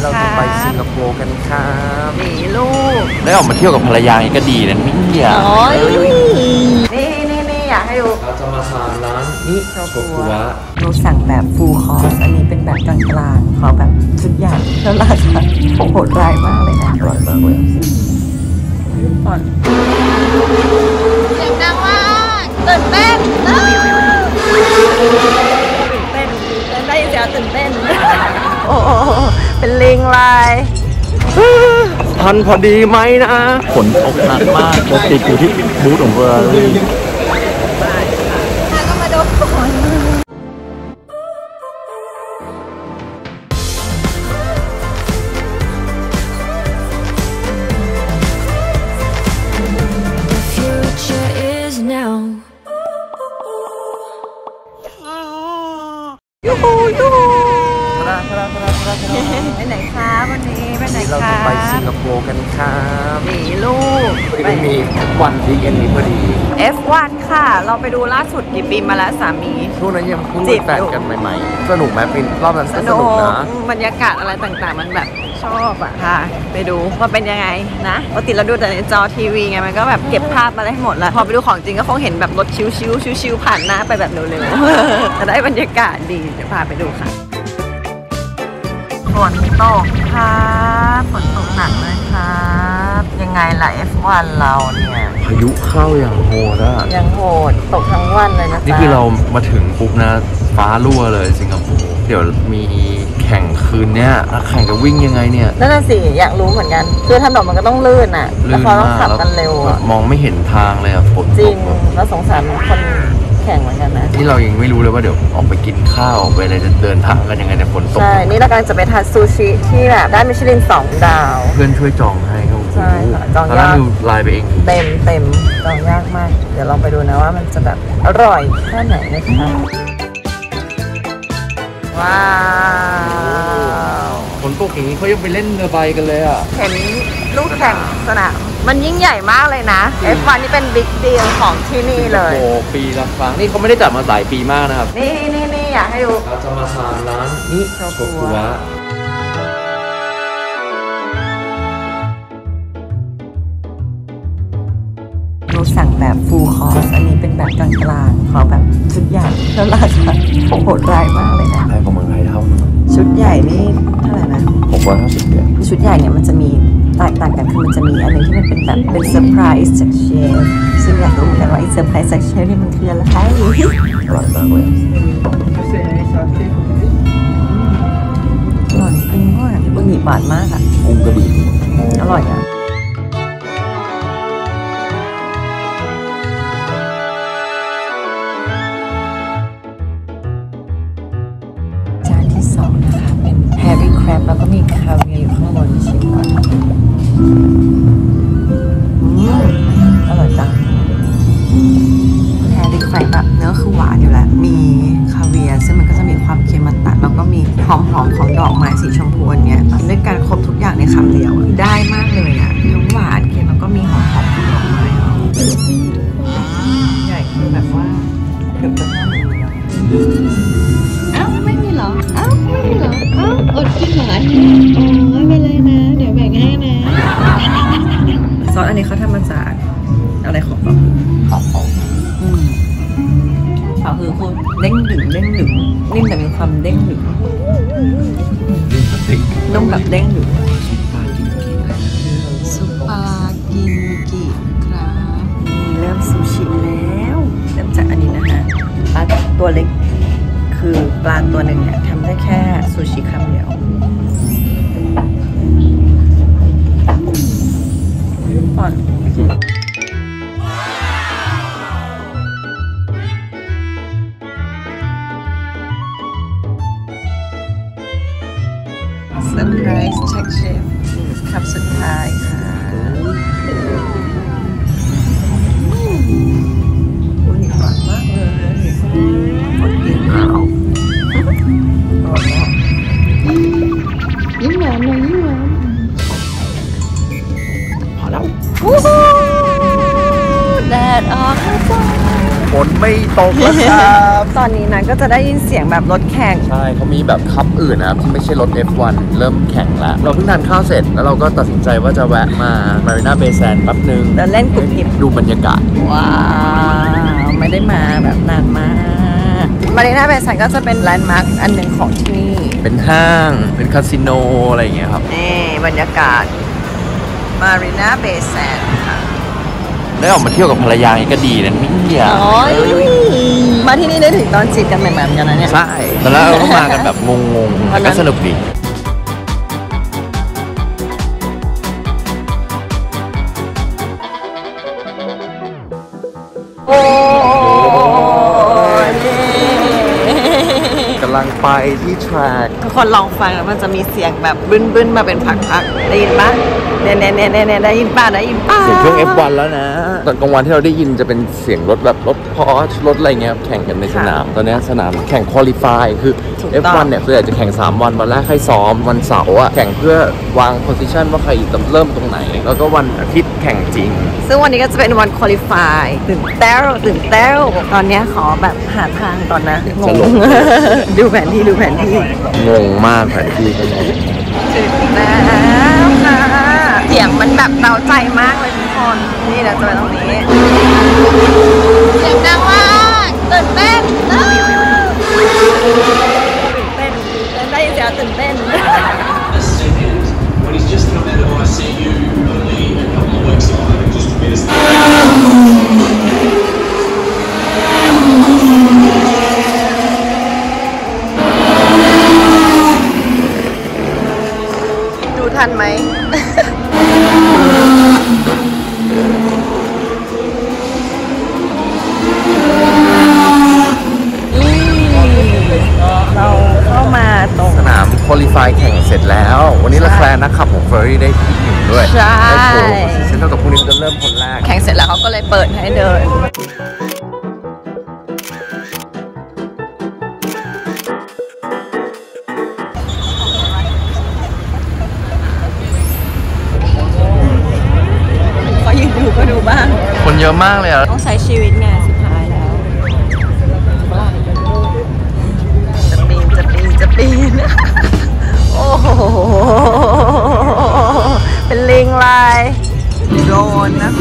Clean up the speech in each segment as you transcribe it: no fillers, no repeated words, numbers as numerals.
เราจะไปสิงคโปร์กันครับนี่ลูกได้ออกมาเที่ยวกับภรรยาก็ดีนะเนี่ยนี่อยากให้ดูเราจะมาทานร้านนี้โชกุวะเราสั่งแบบฟูลคอร์สอันนี้เป็นแบบกลางๆขอแบบทุกอย่างแล้วราคาโหดร้ายมากเลยนะอร่อยมากเลยก่อนเสียงดังมากตื่นเต้นได้ยินเสียงตื่นเต้นโอ้เป็นลิงลายทันพอดีไหมนะฝนตกหนักมากรถติดอยู่ที่บูธของเบอร์รี่ก็มาดูฝนยูฮูไปไหนคะวันนี้ไปไหนคะเราจะไปสิงคโปร์กันครับนี่ลูกไปมีวันวีคเอนด์นี้พอดี F1 ค่ะเราไปดูล่าสุดกี่ปีมาแล้วสามีช่วงนั้นยังเพิ่งเป็นแฟนกันใหม่ๆสนุกไหมเป็นรอบนั้นสนุกนะบรรยากาศอะไรต่างๆมันแบบชอบอะค่ะไปดูว่าเป็นยังไงนะปกติเราดูแต่ในจอทีวีไงมันก็แบบเก็บภาพมาได้หมดแล้วพอไปดูของจริงก็คงเห็นแบบรถชิวๆผ่านหน้าไปแบบเร็วๆแต่ได้บรรยากาศดีเดี๋ยวพาไปดูค่ะฝนตกครับฝนตกหนักเลยครับยังไงล่ะ F1 เราเนี่ยพายุเข้าอย่างโหดอะยังโหดตกทั้งวันเลยนะนี่คือเรามาถึงปุ๊บนะฟ้ารั่วเลยสิงคโปร์เดี๋ยวมีแข่งคืนเนี้ยแข่งจะวิ่งยังไงเนี่ยนั่นน่ะสิอยากรู้เหมือนกันคือถนนมันก็ต้องลื่นอะแล้วเขาต้องขับกันเร็วอะมองไม่เห็นทางเลยอะฝนตกจริงแล้วสงสารคนแข่งเหมือนกันนะนี่เรายังไม่รู้เลยว่าเดี๋ยวออกไปกินข้าวไปอะไรจะเดินทางกันยังไงในฝนตกใช่นี่เรากำลังจะไปทานซูชิที่แบบได้มิชลิน2 ดาวเพื่อนช่วยจองให้เขาใช่ค่ะจองยากไลน์ไปเองเต็มจองยากมากเดี๋ยวลองไปดูนะว่ามันจะแบบอร่อยแค่ไหนนะคะว้าวฝนตกอย่างนี้เขายังไปเล่นเรือใบกันเลยอ่ะเห็นลูกแข่งสนามมันยิ่งใหญ่มากเลยนะ F1 นี่เป็นบิ๊กดีลของที่นี่เลยโอ้ปีละครั้งนี่เขาไม่ได้จัดมาหลายปีมากนะครับนี่อยากให้ดูเราจะมาทานร้านนี้โชกุวะเราสั่งแบบฟูลคอร์สอันนี้เป็นแบบกลางๆขอแบบชุดใหญ่แล้วราคาโหดร้ายมากเลยนะแพงกว่าเมืองไทยเท่านึงชุดใหญ่นี่เท่าไหร่นะ 650 เหรียญชุดใหญ่เนี่ยมันจะมีแตกต่างกันคือมันจะมีอันนึงที่มันเป็นแบบเป็นเซอร์ไพรส์จากเชฟซึ่งอยากรู้เหมือนกันว่าไอ้เซอร์ไพรส์จากเชฟนี่มันคืออะไรอร่อยมากเลยอร่อยจริงด้วยบะหมี่บาดมากอ่ะกุ้งก็ดีอร่อยอ่ะจานที่2นะคะเป็นแฮร์รี่แครบแล้วก็มีคาเวียร์อยู่ข้างบนชิมก่อนอร่อยจังแฮร์รี่แครบแบบเนื้อคือหวานอยู่แล้วมีคาเวียร์ซึ่งมันก็จะมีความเค็มมาตัดแล้วก็มีหอมของดอกไม้สีชมพูอันเนี้ยด้วยการครบทุกอย่างในคำเดียวได้มากเลยอ่ะทั้งหวานเค็มแล้วก็มีหอมของดอกไม้ใหญ่คือแบบว่าเกือบจะเท่ามืออ้าวไม่มีเหรออ้าวไม่มีเหรออ้าวอดกินเหรออันนี้อ๋อไม่เป็นไรนะเดี๋ยวแบ่งให้นะซอสอันนี้เขาทำมาจากอะไรของเขาเขาคือคุณเด้งดึงนิ่มแต่มีความเด้งดึงนุ่มแบบเด้งดึงซุปากินกิครับเริ่มซูชิแล้วเริ่มจากอันนี้นะคะปลาตัวเล็กคือปลาตัวหนึ่งเนี่ยทำได้แค่ซูชิคำเดียวก่อนเซอร์ไพรส์เช็คเชฟครับสุดท้ายค่ะอุ้ยหวานมากเลยหมดกินแล้วยิ้มหวานหน่อยยิ้มหวานพอแล้วแดดออกแล้วจ้านไม่ตกแล้วครับตอนนี้นะก็จะได้ยินเสียงแบบรถแข่งใช่เขามีแบบคัพอื่นนะครับที่ไม่ใช่รถ F1 เริ่มแข่งแล้วเราเพิ่งทานข้าวเสร็จแล้วเราก็ตัดสินใจว่าจะแวะมา Marina Bay Sands แป๊บนึงเดินเล่นกลุ่มหิบดูบรรยากาศว้าวไม่ได้มาแบบนานมากมารีนาเบย์ซันก็จะเป็นแลนด์มาร์คอันหนึ่งของที่นี่เป็นห้างเป็นคาสิโนอะไรอย่างเงี้ยครับนี่บรรยากาศมารีนาเบย์ซันค่ะได้ออกมาเที่ยวกับภรรยานี่ก็ดีนะเนี่ยโอ้ยมาที่นี่ได้ถึงตอนจีบกันใหม่ๆเหมือนกันนะเนี่ยใช่ตอนแรกเราก็มากันแบบงงๆแต่ก็สนุกดีโอ้ยกำลังไปที่แทร็กทุกคนลองฟังแล้วมันจะมีเสียงแบบบึ้นๆมาเป็นพักๆได้ยินปะเนี่ยได้ยินปะได้ยินปะเสียงเครื่อง F1 แล้วนะตอนกลางวันที่เราได้ยินจะเป็นเสียงรถแบบรถพอร์ชรถอะไรเงี้ยแข่งกันในสนามตอนนี้สนามแข่งควอลิฟายคือ F1 เนี่ยคืออยากจะแข่ง3วันวันแรกให้ซ้อมวันเสาร์อะแข่งเพื่อวางโพซิชันว่าใครเริ่มตรงไหนแล้วก็วันอาทิตย์แข่งจริงซึ่งวันนี้ก็จะเป็นวันควอลิฟายตื่นเต้วตอนนี้ขอแบบหาทางก่อนนะงจะลงงดูแผนที่งงมากแผนที่ก็งงถึงแล้วค่ะเสียงมันแบบเร้าใจมากเลยทุกคนนี่เราจะไปตรงนี้เสียงดังมากตื่นเต้นได้ยินเสียงตื่นเต้น When he's just come out of ICU, only a couple of weeks on, just a bit of stuff. ดูทันไหม เราเข้ามาตรงสนามควอลิฟายแข่งเสร็จแล้ว วันนี้ละแคลนนักขับของเฟอร์รี่ได้ที่หนึ่งด้วยใช่ได้โผล่เช่นเท่ากับพรุ่งนี้จะเริ่มคนแรกแข่งเสร็จแล้วเขาก็เลยเปิดให้เดิน ก็ยืนดูก็ดูบ้างคนเยอะมากเลยอ่ะต้องใช้ชีวิตไงสุดท้ายแล้ว จะปีน โอ้โห เป็นลิงลายโดรนนะคะ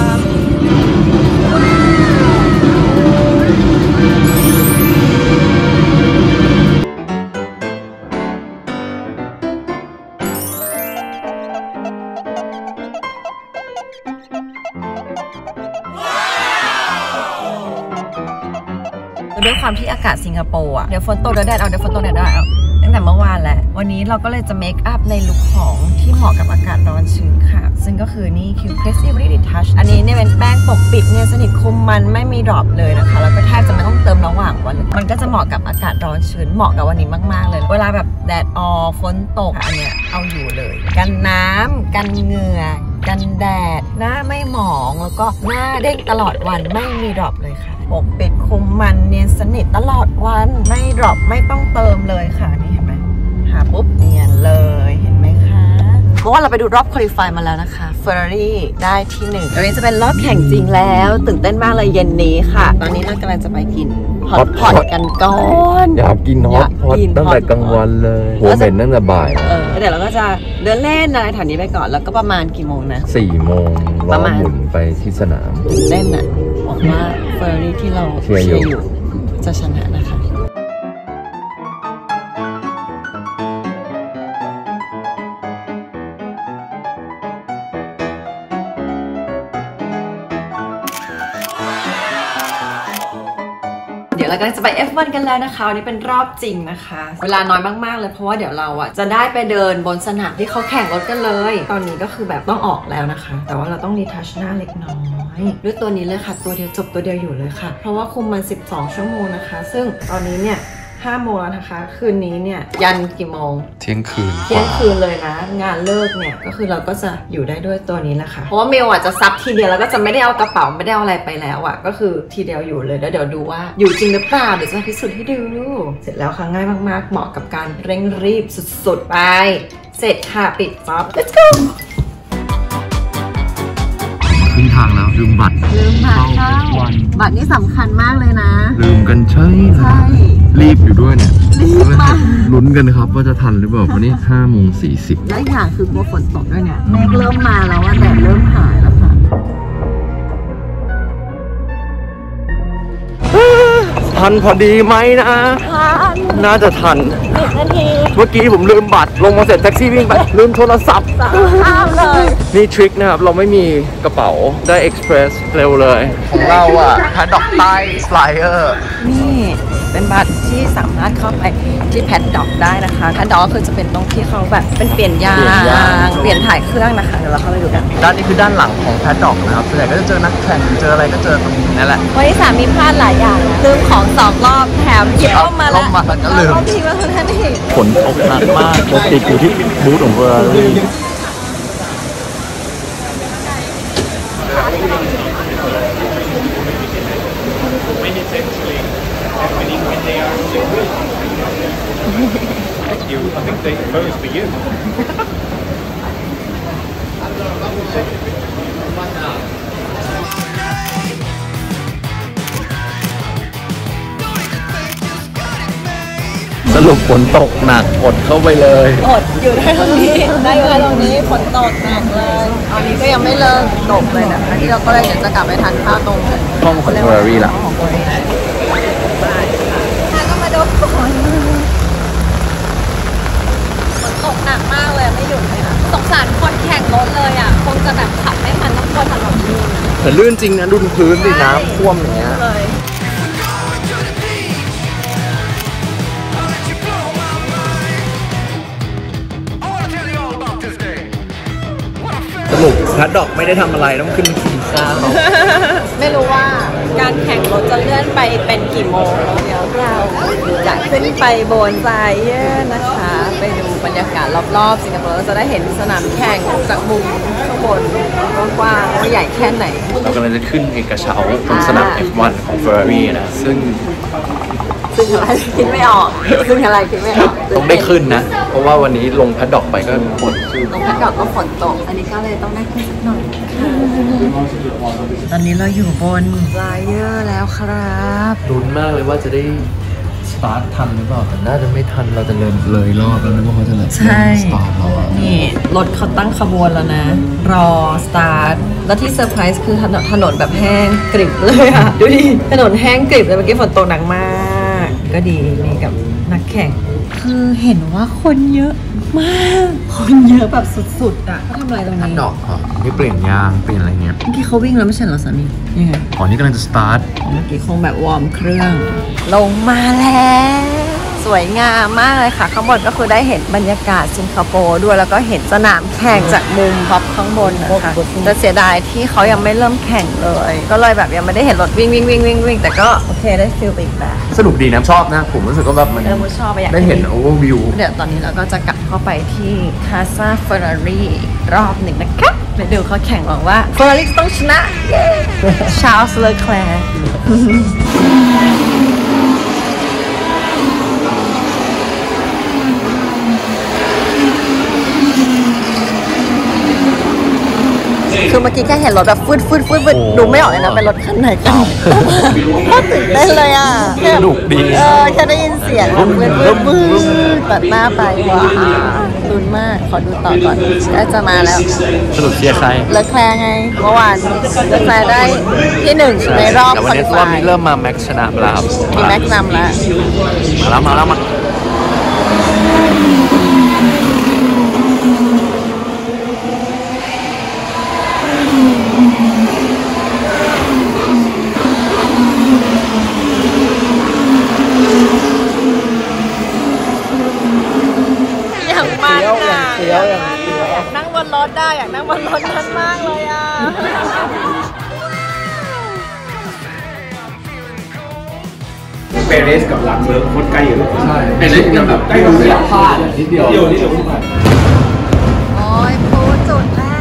ด้วยความที่อากาศสิงคโปร์อ่ะเดี๋ยวฝนตกเดี๋ยวแดดเอาเดี๋ยวฝนตกเดี๋ยวแดดเอาตั้งแต่เมื่อวานแหละวันนี้เราก็เลยจะเมคอัพในลุคของที่เหมาะกับอากาศร้อนชื้นค่ะซึ่งก็คือนี่คือ Flexibility Touch อันนี้เนี่ยเป็นแป้งปกปิดเนี่ยสนิทคุมมันไม่มีดรอปเลยนะคะแล้วก็แทบจะไม่ต้องเติมระหว่างวันเลยมันก็จะเหมาะกับอากาศร้อนชื้นเหมาะกับวันนี้มากๆเลยเวลาแบบแดดออกฝนตกอันเนี้ยเอาอยู่เลยกันน้ำกันเหงื่อกันแดดหน้าไม่หมองแล้วก็หน้าเด้งตลอดวันไม่มีดรอปเลยค่ะปกปิดคุมมันเนียนสนิทตลอดวันไม่ดรอปไม่ต้องเติมเลยค่ะนี่เห็นไหมหาปุ๊บเนียนเลยเห็นไหมคะเพราะว่าเราไปดูรอบควอลิฟายมาแล้วนะคะ Ferrari ได้ที่1เดี๋ยวนี้จะเป็นรอบแข่งจริงแล้วตื่นเต้นมากเลยเย็นนี้ค่ะตอนนี้เรากำลังจะไปกินฮอตพอตกันก่อนอยากกินฮอตพอตตั้งแต่กลางวันเลยหัวเหม็นตั้งแต่บ่ายเดี๋ยวเราก็จะเดินเล่นอะไรแถวนี้ไปก่อนแล้วก็ประมาณกี่โมงนะ 4 โมงปล้อระมาณหมุนไปที่สนามเล่นน่ะหวังว่าเฟอร์รี่ที่เราเชียร์อยู่จะชนะนะคะ เดี๋ยวเราก็จะไป F1 กันแล้วนะคะวันนี้เป็นรอบจริงนะคะ เวลาน้อยมากๆเลยเพราะว่าเดี๋ยวเราอ่ะจะได้ไปเดินบนสนามที่เขาแข่งรถกันเลย ตอนนี้ก็คือแบบต้องออกแล้วนะคะ แต่ว่าเราต้องรีทัชหน้าเล็กน้อยด้วยตัวนี้เลยค่ะตัวเดียวจบตัวเดียวอยู่เลยค่ะ เพราะว่าคุมมัน12 ชั่วโมงนะคะ ซึ่งตอนนี้เนี่ย5 โมงแล้วนะคะคืนนี้เนี่ยยันกี่โมงเที่ยงคืนเที่ยงคืนเลยนะงานเลิกเนี่ยก็คือเราก็จะอยู่ได้ด้วยตัวนี้แหละค่ะเพราะว่าเมลอ่ะจะซับทีเดียวแล้วก็จะไม่ได้เอากระเป๋าไม่ได้เอาอะไรไปแล้วอ่ะก็คือทีเดียวอยู่เลยแล้วเดี๋ยวดูว่าอยู่จริงหรือเปล่าเดี๋ยวจะพิสูจน์ให้ดูเสร็จแล้วค่ะง่ายมากๆเหมาะกับการเร่งรีบสุดๆไปเสร็จค่ะปิดจ็อบ let's go ขึ้นทางแล้วลืมบัตรลืมบัตรเข้าวันบัตรนี่สำคัญมากเลยนะลืมกันใช่ใช่รีบอยู่ด้วยเนี่ยรีบมากลุ้นกันครับว่าจะทันหรือเปล่าวันนี้5:40 และอย่างคือกลัวฝนตกด้วยเนี่ยเมฆเริ่มมาแล้วว่าแดดเริ่มหายแล้วค่ะทันพอดีไหมนะ น่าจะทัน 10 นาทีเมื่อกี้ผมลืมบัตรลงมาเสร็จแท็กซี่วิ่งไปลืมโทรศัพท์ข้ามเลยนี่ทริคนะครับ เราไม่มีกระเป๋าได้เอ็กซ์เพรสเร็วเลย ของเราอ่ะแพดดอกใต้สไลเออร์นี่เป็นบัตรที่สามารถเข้าไปที่แพดด็อกได้นะคะแพดด็อกก็คือจะเป็นตรงที่เขาแบบเป็นเปลี่ยนยางเปลี่ยนถ่ายเครื่องนะคะเดี๋ยวเราเข้าไปดูกันด้านนี้คือด้านหลังของแพดดอกนะครับส่วนใหญ่ก็จะเจอนักแข่งเจออะไรก็เจอตรงนี้นั่นแหละวันที่3มีพลาดหลายอย่างนะลืมของ2 รอบแถมหยิบร่มมาแล้วร่มมาแล้วก็ลืมร่มทิ้งไว้เท่านั้นเองฝนตกหนักมากรถติดอยู่ที่บูธของเฟอร์รารี่ สรุปฝนตกหนักอดเข้าไปเลยอดอยู่ได้ตรงนี้ได้อยู่ได้ตรงนี้ฝนตกหนักเลยตอนนี้ก็ยังไม่เลิกตกเลยนะคะที่เราก็เลยเดี๋ยวจะกลับไปทานข้าวตรงห้องของเฟอร์รารี่ละของตัวเองก็มาดูฝนตกหนักมากเลยไม่หยุดเลยค่ะสงสารคนแข่งรถเลยอ่ะคงจะแบบขับไม่ทันต้องคนถนนลื่นแต่ลื่นจริงนะดูพื้นดิน้ำท่วมอย่างเงี้ยเลยสรุปแพดดอกไม่ได้ทำอะไรต้องขึ้นกินข้าวไม่รู้ว่าการแข่งรถจะเลื่อนไปเป็นกี่โมงแล้วเดี๋ยวเราจะขึ้นไปบนไซเยอร์นะคะ ไปดูบรรยากาศรอบๆสิงคโปร์เราจะได้เห็นสนามแข่งจากมุมข้างบนกว้างๆว่าใหญ่แค่ไหนเรากำลังจะขึ้นเอกเช้าตรงสนาม F1 ของ Ferrari นะ ซึ่งซึ่งอะไรคิดไม่ออก ซึ่งอะไรคิดไม่ออกต้องได้ขึ้นนะ เพราะว่าวันนี้ลงแพดดอกไปก็ฝนชื่นตรงพัดดอกก็ฝนตก อันนี้ก็เลยต้องได้ขึ้นสักหน่อยตอนนี้เราอยู่บนไลเยอร์แล้วครับลุ้นมากเลยว่าจะได้สตาร์ททันหรือเปล่า แต่น่าจะไม่ทันเราจะเลยรอบแล้วนะว่าเขาจะสตาร์ทเราอะนี่รถเขาตั้งขบวนแล้วนะ รอสตาร์ท แล้วที่เซอร์ไพรส์คือถนนแบบแห้งกริบเลยอะดูดิ ถนนแห้งกริบเลยเมื่อกี้ฝนตกหนักมาก ก็ดีนี่กับนักแข่ง คือเห็นว่าคนเยอะมาก คนเยอะแบบสุดๆอะเขาทำอะไรตรงแพดนี้ดอกอ๋อนี่เปลี่ยนยางเปลี่ยนอะไรเงี้ยเมื่อกี้เขาวิ่งแล้วไม่ใช่เหรอสามียังไงอ๋อนี่กำลังจะสตาร์ทเมื่อกี้คงแบบวอร์มเครื่อง ลงมาแล้ว สวยงามมากเลยค่ะ ข้างบนก็คือได้เห็นบรรยากาศสิงคโปร์ด้วยแล้วก็เห็นสนามแข่งจากมุมท็อปข้างบนนะคะแต่เสียดายที่เขายังไม่เริ่มแข่งเลย ก็เลยแบบยังไม่ได้เห็นรถวิ่งแต่ก็โอเคได้ฟิลไปอีกแบบสนุกดีนะชอบนะ ผมรู้สึกว่าแบบมันมุชชอบไปอยากได้เห็นโอเวอร์วิวเดี๋ยวตอนนี้เราก็จะกลับเข้าไปที่คาซาเฟอร์รารี่รอบหนึ่งนะคะไปดูเขาแข่งหวังว่าเฟอร์รารี่ต้องชนะเย้ชาร์ลส์เลอแคลร์ คือเมื่อกี้แค่เห็นรถแบบฟืดดูไม่ออกเลยนะเป็นรถคันไหนกันก็ตื่นเต้นเลยอ่ะแค่สนุกดีแค่ได้ยินเสียงแบบฟืดตัดหน้าไปว้าลุ้นมากขอดูต่อก่อนใกล้จะมาแล้วสรุปเชียร์ใครเลอแคลร์ไงเมื่อวานเลอแคลร์ได้ที่1ในรอบแต่ควัอนนี้ลิรอบฟายนี้เริ่มมาแม็กชนะแล้วครับมีแม็กซ์นำแล้วมาแล้วอยากมันอ่ะอยากนั่งบนรถได้อยากนั่งบนรถนั้นมากเลยอ่ะเปเรสกับหลังเบิร์กโคตรใกล้อยู่ใช่เป็นเล่นกันแบบใกล้กับเสียพลาดนิดเดียวเดียวนี่เดียวขึ้นมาโอ้ยพูดจุดแล้ว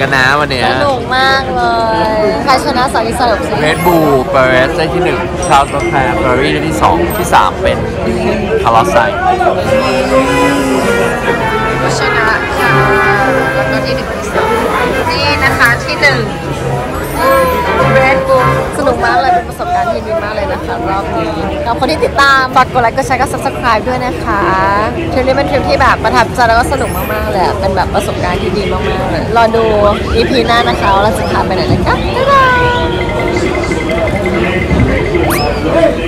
กันนะวันเนี้ยสนุกมากเลยใครชนะสาริสรุปสิเรดบูลเปเรสได้ที่1ชาร์ลส์แคร์เฟอร์รี่ได้ที่2ที่3เป็นคาร์ลอสไซน์ชนะค่ะแล้วก็ที่1ที่2นี่นะคะที่1เรดบูลสนุกมากเลยเป็นประสบการณ์ที่ดีมากเลยนะคะรอบนี้กับคนที่ติดตามฝากกดไลค์กดแชร์กด subscribe ด้วยนะคะทริปนี้เป็นทริปที่แบบประทับใจแล้วก็สนุกมากๆเลยเป็นแบบประสบการณ์ที่ดีมากๆเลยรอดู EP หน้านะคะว่าเราจะพาไปไหนนะคะบ๊ายบาย